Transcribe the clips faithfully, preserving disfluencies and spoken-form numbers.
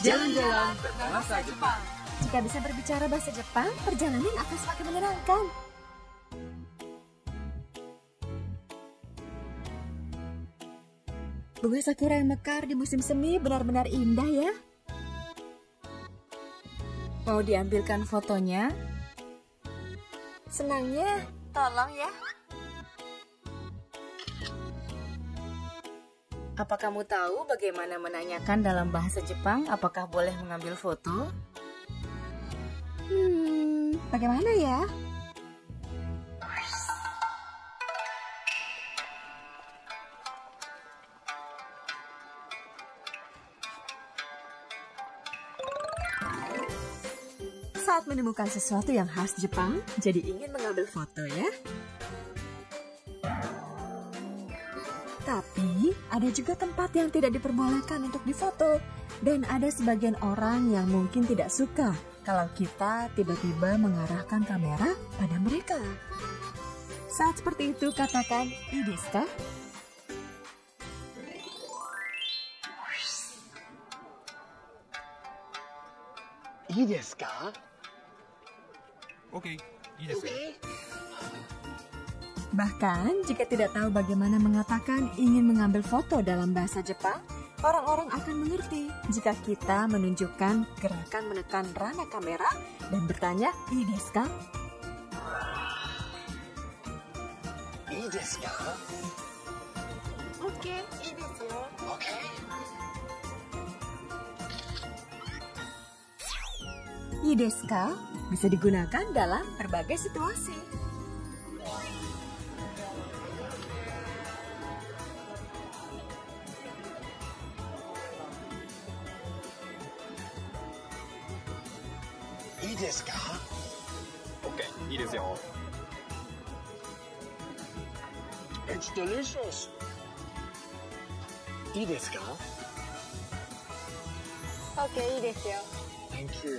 Jalan-jalan berbahasa Jepang. Jika bisa berbicara bahasa Jepang, perjalanan akan semakin menyenangkan. Bunga sakura yang mekar di musim semi benar-benar indah ya. Mau diambilkan fotonya? Senangnya, tolong ya. Apa kamu tahu bagaimana menanyakan dalam bahasa Jepang apakah boleh mengambil foto? Hmm, bagaimana ya? Saat menemukan sesuatu yang khas Jepang, jadi ingin mengambil foto ya. Tapi, ada juga tempat yang tidak diperbolehkan untuk difoto. Dan ada sebagian orang yang mungkin tidak suka kalau kita tiba-tiba mengarahkan kamera pada mereka. Saat seperti itu, katakan, "Ii desu ka?" Ii desu ka? Oke, ii desu. Bahkan, jika tidak tahu bagaimana mengatakan ingin mengambil foto dalam bahasa Jepang, orang-orang akan mengerti jika kita menunjukkan gerakan menekan rana kamera dan bertanya, "Ii desu ka?" Ii desu ka? Oke, ii desu yo. Oke. Ii desu ka bisa digunakan dalam berbagai situasi. Ii desu ka? Oke, ii desu yo. It's delicious. Ii desu ka? Oke, ii desu yo. Thank you.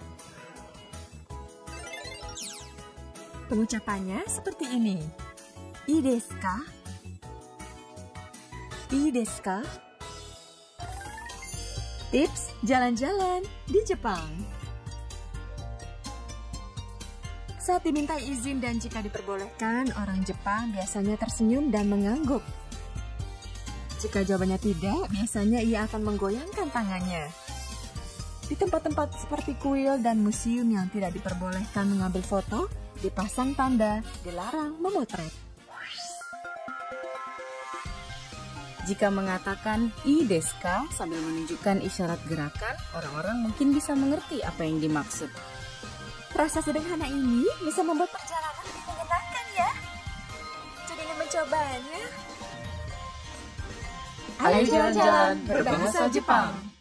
Pengucapannya seperti ini. Ii desu ka? Ii desu ka? Tips jalan-jalan di Jepang. Saat dimintai izin dan jika diperbolehkan, orang Jepang biasanya tersenyum dan mengangguk. Jika jawabannya tidak, biasanya ia akan menggoyangkan tangannya. Di tempat-tempat seperti kuil dan museum yang tidak diperbolehkan mengambil foto, dipasang tanda dilarang memotret. Jika mengatakan "ii desu ka" sambil menunjukkan isyarat gerakan, orang-orang mungkin bisa mengerti apa yang dimaksud. Rasa sederhana ini bisa membuat perjalanan lebih menyenangkan ya. Jadi ingin mencobanya? Ayo jalan-jalan berbahasa Jepang.